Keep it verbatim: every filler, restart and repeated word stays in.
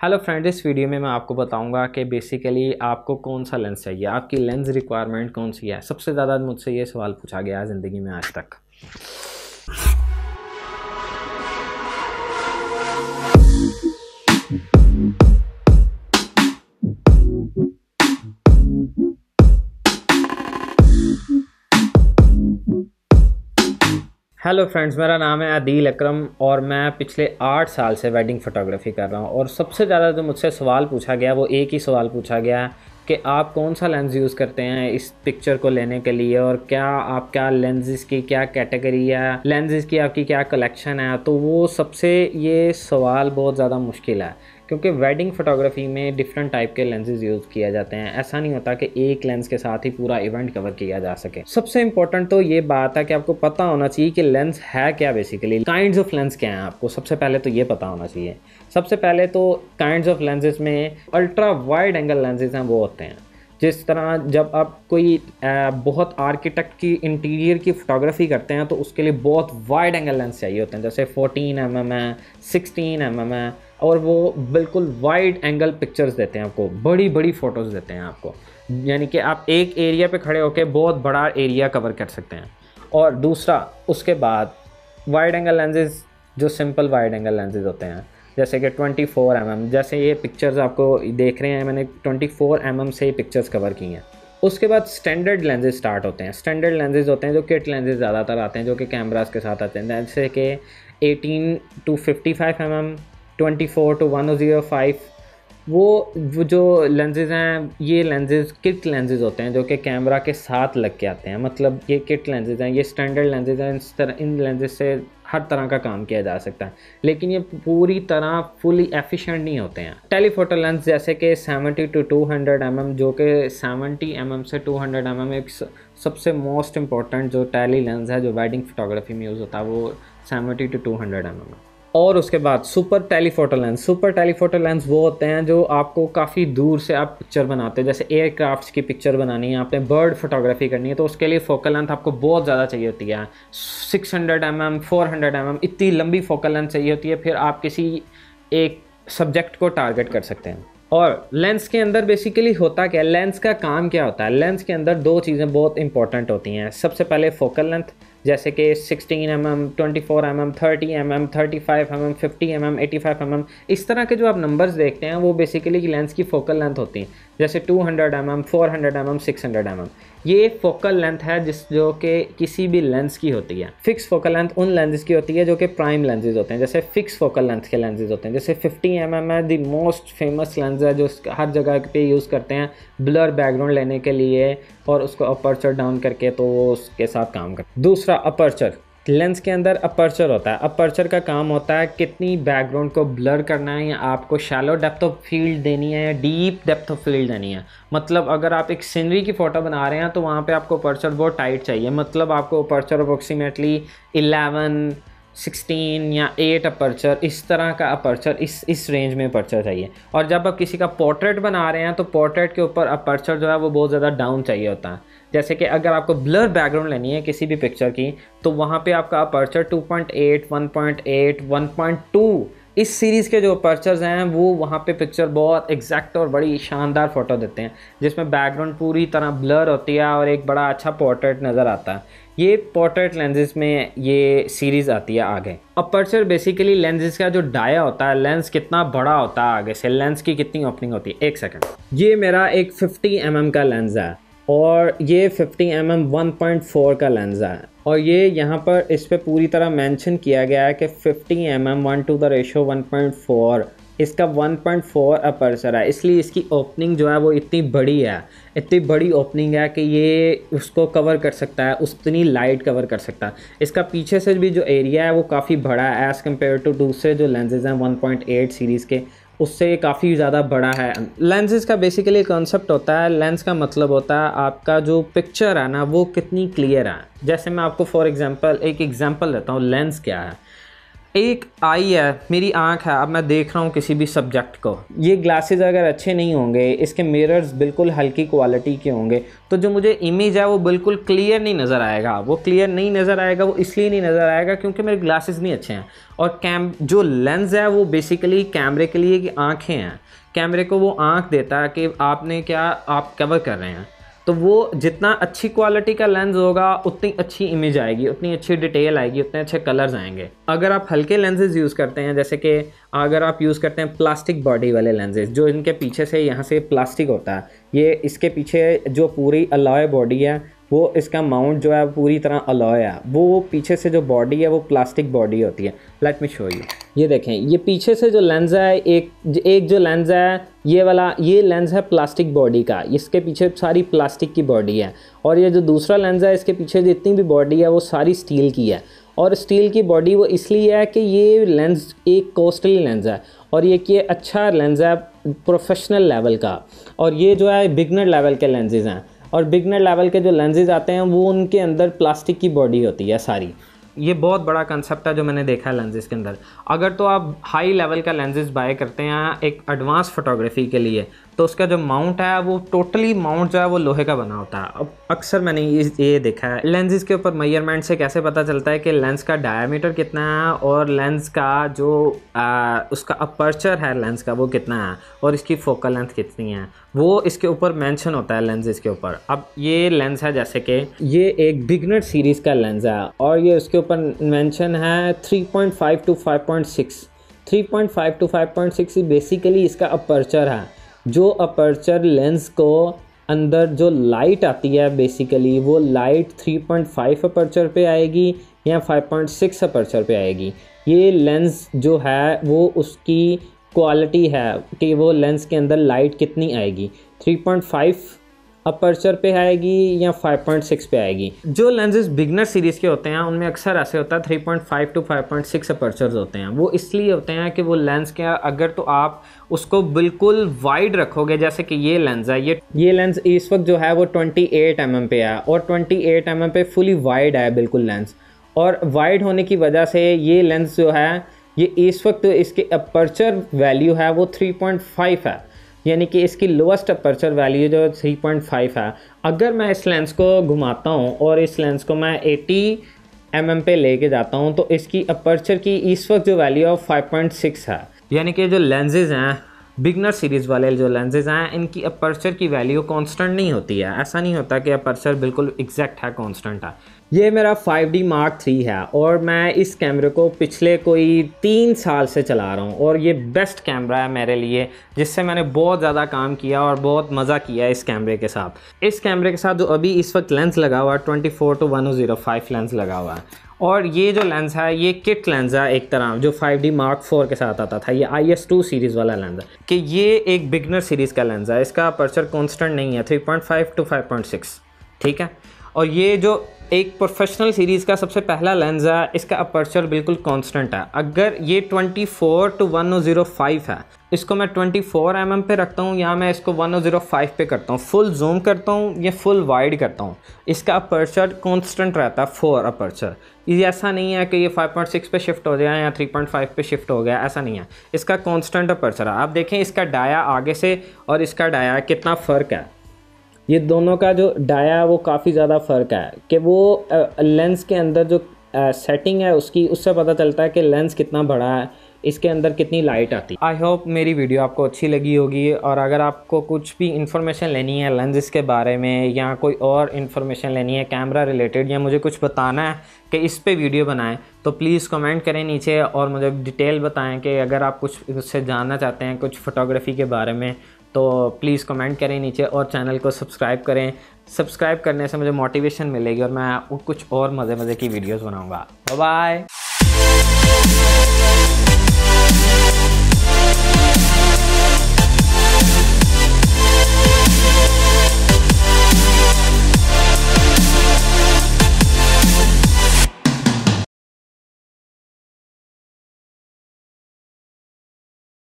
Hello friend, इस video में मैं आपको बताऊंगा कि बेसिकली आपको कौन सा लेंस चाहिए, आपकी लेंस रिक्वायरमेंट कौन सी है। सबसे ज़्यादा मुझसे ये सवाल पूछा गया है ज़िंदगी में आज तक। हेलो फ्रेंड्स, मेरा नाम है आदिल अकरम और मैं पिछले आठ साल से वेडिंग फ़ोटोग्राफ़ी कर रहा हूँ। और सबसे ज़्यादा जो मुझसे सवाल पूछा गया वो एक ही सवाल पूछा गया कि आप कौन सा लेंस यूज़ करते हैं इस पिक्चर को लेने के लिए, और क्या आप क्या लेंसेज़ की क्या कैटेगरी है, लेंसेज़ की आपकी क्या कलेक्शन है। तो वो सबसे ये सवाल बहुत ज़्यादा मुश्किल है, क्योंकि वेडिंग फ़ोटोग्राफ़ी में डिफरेंट टाइप के लेंसेज यूज़ किए जाते हैं। ऐसा नहीं होता कि एक लेंस के साथ ही पूरा इवेंट कवर किया जा सके। सबसे इंपॉर्टेंट तो ये बात है कि आपको पता होना चाहिए कि लेंस है क्या, बेसिकली काइंड्स ऑफ लेंस क्या हैं। आपको सबसे पहले तो ये पता होना चाहिए। सबसे पहले तो काइंड्स ऑफ लेंसेज में अल्ट्रा वाइड एंगल लेंसेज हैं वो होते हैं। जिस तरह जब आप कोई आ, बहुत आर्किटेक्ट की इंटीरियर की फोटोग्राफी करते हैं तो उसके लिए बहुत वाइड एंगल लेंस चाहिए होते हैं, जैसे फोर्टीन एम एम है, सिक्सटीन एम एम है, और वो बिल्कुल वाइड एंगल पिक्चर्स देते हैं आपको, बड़ी बड़ी फ़ोटोज़ देते हैं आपको। यानी कि आप एक एरिया पे खड़े होकर बहुत बड़ा एरिया कवर कर सकते हैं। और दूसरा, उसके बाद वाइड एंगल लेंसेज जो सिंपल वाइड एंगल लेंसेज होते हैं, जैसे कि ट्वेंटी फोर एम एम, जैसे ये पिक्चर्स आपको देख रहे हैं, मैंने ट्वेंटी फोर एम एम से पिक्चर्स कवर की हैं। उसके बाद स्टैंडर्ड लेंसेज स्टार्ट होते हैं। स्टैंडर्ड लेंसेज होते हैं जो किट लेंसेज ज़्यादातर आते हैं, जो कि कैमरास के साथ आते हैं, जैसे कि eighteen to fifty five m m, twenty four to one zero five. वो वो जो लेंसेज हैं, ये लेंसेज किट लेंसेज होते हैं जो कि कैमरा के साथ लग के आते हैं। मतलब ये किट लेंसेज हैं, ये स्टैंडर्ड लेंसेज हैं। इस तरह इन लेंसेज से हर तरह का काम किया जा सकता है, लेकिन ये पूरी तरह फुली एफिशिएंट नहीं होते हैं। टेलीफोटो लेंस जैसे कि seventy two to hundred m M, जो कि सेवेंटी एम एम से टू हंड्रेड एम एम एक सबसे मोस्ट इंपॉर्टेंट जो टेली लेंस है जो वेडिंग फोटोग्राफी में यूज़ होता है, वो seventy two to hundred m m है। और उसके बाद super telephoto lens. Super telephoto lens वो होते हैं जो आपको काफ़ी दूर से आप पिक्चर बनाते हैं, जैसे एयरक्राफ्ट्स की पिक्चर बनानी है, आपने बर्ड फोटोग्राफी करनी है, तो उसके लिए फोकल लेंथ आपको बहुत ज़्यादा चाहिए होती है। Six hundred m m, four hundred m m, इतनी लंबी फोकल लेंथ चाहिए होती है। फिर आप किसी एक सब्जेक्ट को टारगेट कर सकते हैं। और लेंस के अंदर बेसिकली होता क्या है, लेंस का काम क्या होता है। लेंस के अंदर दो चीज़ें बहुत इंपॉर्टेंट होती हैं। सबसे पहले फोकल लेंथ, जैसे कि sixteen m m, twenty four m m, thirty m m, thirty five m m, fifty M m, eighty five m m, इस तरह के जो आप नंबर्स देखते हैं वो बेसिकली लेंस की फोकल लेंथ होती हैं। जैसे two hundred m m, four hundred m m, six hundred m m, ये फोकल लेंथ है जिस जो कि किसी भी लेंस की होती है। फिक्स फोकल लेंथ उन लेंसेज की होती है जो कि प्राइम लेंसेज होते हैं, जैसे फिक्स फोकल लेंथ के लेंसेज होते हैं। जैसे फिफ्टी एम एम है द मोस्ट फेमस लेंस है जो हर जगह पे यूज़ करते हैं ब्लर बैकग्राउंड लेने के लिए, और उसको अपर्चर डाउन करके तो उसके साथ काम करते हैं। दूसरा, अपर्चर। लेंस के अंदर अपर्चर होता है। अपर्चर का काम होता है कितनी बैकग्राउंड को ब्लर करना है, या आपको शैलो डेप्थ ऑफ फील्ड देनी है या डीप डेप्थ ऑफ फील्ड देनी है। मतलब अगर आप एक सीनरी की फ़ोटो बना रहे हैं तो वहाँ पे आपको अपर्चर बहुत टाइट चाहिए। मतलब आपको अपर्चर अप्रोक्सीमेटली इलेवन, सिक्सटीन या एट अपर्चर, इस तरह का अपर्चर, इस इस रेंज में अपर्चर चाहिए। और जब आप किसी का पोर्ट्रेट बना रहे हैं तो पोर्ट्रेट के ऊपर अपर्चर जो है वो बहुत ज़्यादा डाउन चाहिए होता है। जैसे कि अगर आपको ब्लर बैकग्राउंड लेनी है किसी भी पिक्चर की, तो वहाँ पे आपका aperture two point eight, one point eight, one point two, इस सीरीज़ के जो अपर्चर्स हैं वो वहाँ पे पिक्चर बहुत एग्जैक्ट और बड़ी शानदार फ़ोटो देते हैं, जिसमें बैकग्राउंड पूरी तरह ब्लर होती है और एक बड़ा अच्छा पोर्ट्रेट नज़र आता है। ये पोर्ट्रेट लेंसेज में ये सीरीज़ आती है आगे। अपर्चर बेसिकली लेंसेज का जो डाया होता है, लेंस कितना बड़ा होता है आगे से, लेंस की कितनी ओपनिंग होती है। एक सेकंड, ये मेरा एक फिफ्टी एम एम का लेंस है और ये fifty M M one point four का लेंस है, और ये यहाँ पर इस पे पूरी तरह मेंशन किया गया है कि fifty M M one two the ratio one point four, इसका वन पॉइंट फोर अपर्चर है, इसलिए इसकी ओपनिंग जो है वो इतनी बड़ी है। इतनी बड़ी ओपनिंग है कि ये उसको कवर कर सकता है, उतनी लाइट कवर कर सकता है। इसका पीछे से भी जो एरिया है वो काफ़ी बड़ा है एज़ कम्पेयर टू दूसरे जो लेंसेज हैं वन पॉइंट एट सीरीज़ के, उससे काफ़ी ज़्यादा बड़ा है। लेंसेज का बेसिकली कॉन्सेप्ट होता है, लेंस का मतलब होता है आपका जो पिक्चर है ना वो कितनी क्लियर है। जैसे मैं आपको फॉर एग्जांपल एक एग्जांपल देता हूँ, लेंस क्या है। एक आई है, मेरी आंख है, अब मैं देख रहा हूँ किसी भी सब्जेक्ट को, ये ग्लासेस अगर अच्छे नहीं होंगे, इसके मिरर्स बिल्कुल हल्की क्वालिटी के होंगे, तो जो मुझे इमेज है वो बिल्कुल क्लियर नहीं नज़र आएगा। वो क्लियर नहीं नज़र आएगा वो इसलिए नहीं नज़र आएगा क्योंकि मेरे ग्लासेस नहीं अच्छे हैं। और कैम जो लेंस है वो बेसिकली कैमरे के लिए कि आँखें हैं, कैमरे को वो आँख देता है कि आपने क्या आप कवर कर रहे हैं। तो वो जितना अच्छी क्वालिटी का लेंस होगा उतनी अच्छी इमेज आएगी, उतनी अच्छी डिटेल आएगी, उतने अच्छे कलर्स आएंगे। अगर आप हल्के लेंसेज यूज़ करते हैं, जैसे कि अगर आप यूज़ करते हैं प्लास्टिक बॉडी वाले लेंसेज, जो इनके पीछे से यहाँ से प्लास्टिक होता है, ये इसके पीछे जो पूरी अलॉय बॉडी है वो इसका माउंट जो है पूरी तरह अलॉय है, वो पीछे से जो बॉडी है वो प्लास्टिक बॉडी होती है। Let me show you. ये देखें, ये पीछे से जो लेंस है, एक एक जो लेंस है ये वाला, ये लेंस है प्लास्टिक बॉडी का, इसके पीछे सारी प्लास्टिक की बॉडी है। और ये जो दूसरा लेंस है इसके पीछे जितनी भी बॉडी है वो सारी स्टील की है। और स्टील की बॉडी वो इसलिए है कि ये लेंस एक कॉस्टली लेंस है और ये कि अच्छा लेंस है प्रोफेशनल लेवल का, और ये जो है बिगनर लेवल के लेंसेज हैं। और बिगनर लेवल के जो लेंसेज आते हैं वो उनके अंदर प्लास्टिक की बॉडी होती है सारी। ये बहुत बड़ा कंसेप्ट है जो मैंने देखा है लेंसेज के अंदर। अगर तो आप हाई लेवल का लेंसेज बाय करते हैं एक एडवांस फोटोग्राफी के लिए, तो उसका जो माउंट है वो टोटली माउंट जो है वो लोहे का बना होता है। अब अक्सर मैंने ये ये देखा है लेंसेज के ऊपर मेजरमेंट से कैसे पता चलता है कि लेंस का डायमीटर कितना है और लेंस का जो आ, उसका अपर्चर है लेंस का वो कितना है और इसकी फोकल लेंथ कितनी है, वो इसके ऊपर मेंशन होता है लेंसेज के ऊपर। अब ये लेंस है जैसे कि ये एक बिगनर सीरीज़ का लेंस है और ये उसके ऊपर मेंशन है three point five to five point six. Three point five to five point six basically इसका अपर्चर है। जो अपर्चर लेंस को अंदर जो लाइट आती है बेसिकली वो light three point five aperture पे आएगी या फाइव पॉइंट सिक्स अपर्चर पे आएगी। ये लेंस जो है वो उसकी क्वालिटी है कि वो लेंस के अंदर लाइट कितनी आएगी, थ्री पॉइंट फाइव अपर्चर पे आएगी या फाइव पॉइंट सिक्स पे आएगी। जो लेंसेज बिगनर सीरीज़ के होते हैं उनमें अक्सर ऐसे होता है three point five to five point six apertures होते हैं। वो इसलिए होते हैं कि वो लेंस के अगर तो आप उसको बिल्कुल वाइड रखोगे, जैसे कि ये लेंस है, ये ये लेंस इस वक्त जो है वो ट्वेंटी एट एम एम पे है और ट्वेंटी एट एम एम पे फुली वाइड है बिल्कुल लेंस। और वाइड होने की वजह से ये लेंस जो है ये इस वक्त इसके अपर्चर वैल्यू है वो थ्री पॉइंट फाइव है, यानी कि इसकी लोएस्ट अपर्चर वैल्यू जो थ्री पॉइंट फाइव है। अगर मैं इस लेंस को घुमाता हूँ और इस लेंस को मैं एटी एम एम पे लेके जाता हूँ तो इसकी अपर्चर की इस वक्त जो वैल्यू है फाइव पॉइंट सिक्स है। यानी कि जो लेंसेज हैं बिगनर सीरीज़ वाले जो लेंसेज हैं इनकी अपर्चर की वैल्यू कांस्टेंट नहीं होती है। ऐसा नहीं होता कि अपर्चर बिल्कुल एग्जैक्ट है, कांस्टेंट है। ये मेरा फाइव डी मार्क थ्री है और मैं इस कैमरे को पिछले कोई तीन साल से चला रहा हूँ और ये बेस्ट कैमरा है मेरे लिए, जिससे मैंने बहुत ज़्यादा काम किया और बहुत मज़ा किया इस कैमरे के साथ। इस कैमरे के साथ जो अभी इस वक्त लेंस लगा हुआ है twenty four to one zero five lens लगा हुआ है। और ये जो लेंस है ये किट लेंस है एक तरह, जो फाइव डी मार्क फोर के साथ आता था। ये आई एस टू सीरीज़ वाला लेंस है कि ये एक बिगनर सीरीज़ का लेंस है। इसका अपर्चर कांस्टेंट नहीं है, three point five to five point six, ठीक है। और ये जो एक प्रोफेशनल सीरीज़ का सबसे पहला लेंस है इसका अपर्चर बिल्कुल कांस्टेंट है। अगर ये twenty four to one zero five है, इसको मैं ट्वेंटी फोर एम एम पे रखता हूँ या मैं इसको वन ज़ीरो फाइव पे करता हूँ, फुल जूम करता हूँ या फुल वाइड करता हूँ, इसका अपर्चर कांस्टेंट रहता है फोर अपर्चर। ये ऐसा नहीं है कि ये फाइव पॉइंट सिक्स पे शिफ्ट हो जाए या थ्री पॉइंट फाइव पे शिफ्ट हो गया, ऐसा नहीं है। इसका कांस्टेंट अपर्चर है। आप देखें इसका डाया आगे से और इसका डाया कितना फ़र्क है। ये दोनों का जो डाया है वो काफ़ी ज़्यादा फ़र्क है कि वो लेंस के अंदर जो सेटिंग है उसकी, उससे पता चलता है कि लेंस कितना बड़ा है, इसके अंदर कितनी लाइट आती है। आई होप मेरी वीडियो आपको अच्छी लगी होगी। और अगर आपको कुछ भी इन्फॉर्मेशन लेनी है लेंस के बारे में या कोई और इन्फॉर्मेशन लेनी है कैमरा रिलेटेड या मुझे कुछ बताना है कि इस पे वीडियो बनाएं, तो प्लीज़ कमेंट करें नीचे और मुझे डिटेल बताएं कि अगर आप कुछ उससे जानना चाहते हैं कुछ फ़ोटोग्राफी के बारे में तो प्लीज़ कमेंट करें नीचे और चैनल को सब्सक्राइब करें। सब्सक्राइब करने से मुझे मोटिवेशन मिलेगी और मैं कुछ और मज़े मज़े की वीडियोस बनाऊंगा। Bye bye.